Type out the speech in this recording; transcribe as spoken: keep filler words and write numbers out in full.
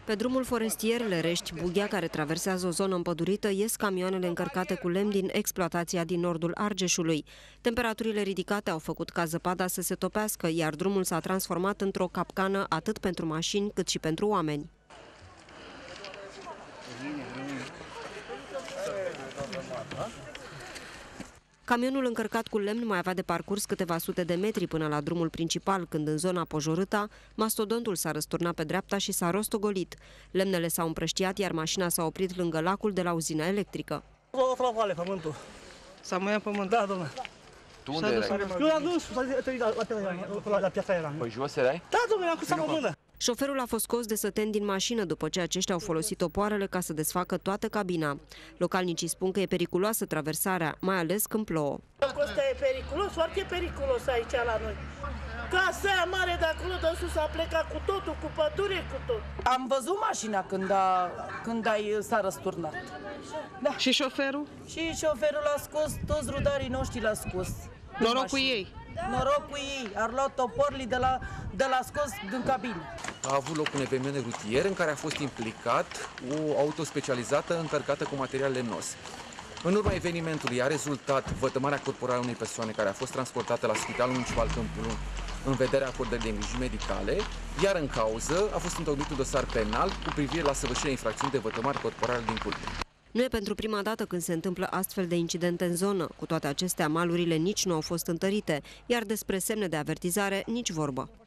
Pe drumul forestier Lerești-Bughea, care traversează o zonă împădurită, ies camioanele încărcate cu lemn din exploatația din nordul Argeșului. Temperaturile ridicate au făcut ca zăpada să se topească, iar drumul s-a transformat într-o capcană atât pentru mașini cât și pentru oameni. Camionul încărcat cu lemn mai avea de parcurs câteva sute de metri până la drumul principal, când în zona Pojorâta, mastodontul s-a răsturnat pe dreapta și s-a rostogolit. Lemnele s-au împrăștiat, iar mașina s-a oprit lângă lacul de la uzina electrică. S-a muiat pământul. S-a muiat pământul? Da, domnule. Tu unde erai? Eu l-am dus la piața eram. Păi jos erai? Da, domnule, am cusat o mână. Șoferul a fost scos de săteni din mașină după ce aceștia au folosit topoarele ca să desfacă toată cabina. Localnicii spun că e periculoasă traversarea, mai ales când plouă. Ăsta e periculos, foarte periculos aici la noi. Casa aia mare de acolo de sus a plecat cu totul, cu pădure, cu tot. Am văzut mașina când, a, când ai, s-a răsturnat. Da. Și șoferul? Și șoferul l-a scos, toți rudarii noștri l-a scos. Noroc cu ei. Da. Noroc cu ei, ar luat toporli de la, de la scos din cabină. A avut loc un eveniment rutier în care a fost implicat o auto specializată încărcată cu material lemnos. În urma evenimentului a rezultat vătămarea corporală unei persoane care a fost transportată la Spitalul Municipal Câmpul în vederea acordării de îngrijiri medicale, iar în cauză a fost întocmit un dosar penal cu privire la săvârșirea infracțiunii de vătămare corporală din curte. Nu e pentru prima dată când se întâmplă astfel de incidente în zonă. Cu toate acestea, malurile nici nu au fost întărite, iar despre semne de avertizare nici vorbă.